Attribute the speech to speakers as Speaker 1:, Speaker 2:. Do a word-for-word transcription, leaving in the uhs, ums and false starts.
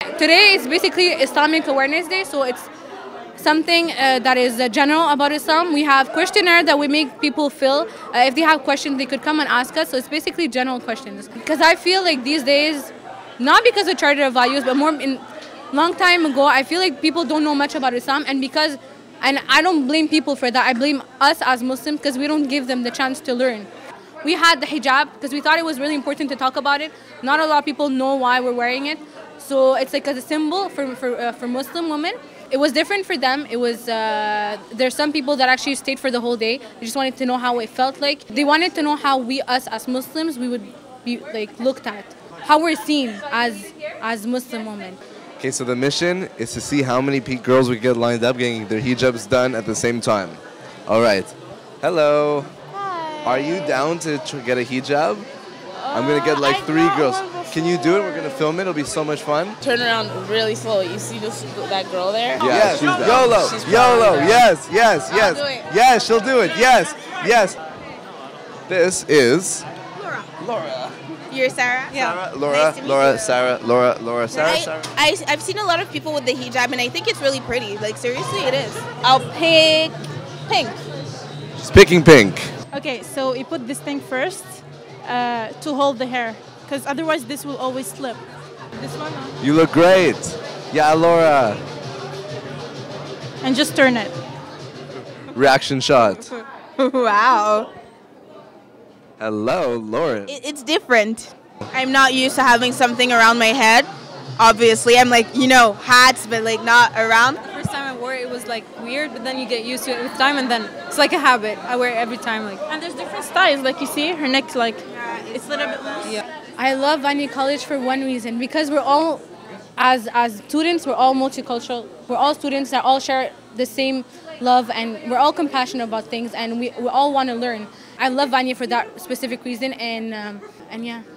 Speaker 1: Today is basically Islamic Awareness Day, so it's something uh, that is uh, general about Islam. We have questionnaire that we make people fill. Uh, if they have questions, they could come and ask us. So it's basically general questions. Because I feel like these days, not because of charter of values, but more in long time ago, I feel like people don't know much about Islam, and because, and I don't blame people for that. I blame us as Muslims because we don't give them the chance to learn. We had the hijab because we thought it was really important to talk about it. Not a lot of people know why we're wearing it. So it's like a symbol for, for, uh, for Muslim women. It was different for them. It was, uh, there's some people that actually stayed for the whole day. They just wanted to know how it felt like. They wanted to know how we, us as Muslims, we would be like looked at. How we're seen as, as Muslim women.
Speaker 2: Okay, so the mission is to see how many girls we get lined up getting their hijabs done at the same time. All right. Hello.
Speaker 3: Hi.
Speaker 2: Are you down to tr get a hijab? Uh, I'm going to get like three girls. Can you do it? We're going to film it. It'll be so much fun.
Speaker 3: Turn around really slow. You see this, that girl there?
Speaker 2: Yeah, yes. She's YOLO.
Speaker 3: She's
Speaker 2: YOLO. Yes, yes,
Speaker 3: I'll
Speaker 2: yes.
Speaker 3: do it.
Speaker 2: Yes, she'll do it. Yes, yes. This is
Speaker 4: Laura.
Speaker 2: Laura.
Speaker 4: You're Sarah?
Speaker 2: Sarah, Laura,
Speaker 4: Nice to meet
Speaker 2: Laura,
Speaker 4: you.
Speaker 2: Sarah, Laura, Laura, Sarah,
Speaker 4: I,
Speaker 2: Sarah.
Speaker 4: I, I've seen a lot of people with the hijab, and I think it's really pretty. Like, seriously, it is.
Speaker 3: I'll pick pink.
Speaker 2: She's picking pink.
Speaker 5: Okay, so you put this thing first uh, to hold the hair, because otherwise this will always slip. This one, huh?
Speaker 2: You look great. Yeah, Laura.
Speaker 5: And just turn it.
Speaker 2: Reaction shot.
Speaker 4: Wow.
Speaker 2: Hello, Lauren.
Speaker 4: It, it's different. I'm not used to having something around my head. Obviously, I'm like, you know, hats, but like not around.
Speaker 6: The first time I wore it, it was like weird, but then you get used to it with time, and then it's like a habit. I wear it every time. Like,
Speaker 5: And there's different styles, like you see, her neck's like, it's a little bit loose.
Speaker 6: yeah.
Speaker 1: I love Vanier College for one reason, because we're all, as as students, we're all multicultural. We're all students that all share the same love, and we're all compassionate about things, and we, we all want to learn. I love Vanier for that specific reason, and um, and yeah.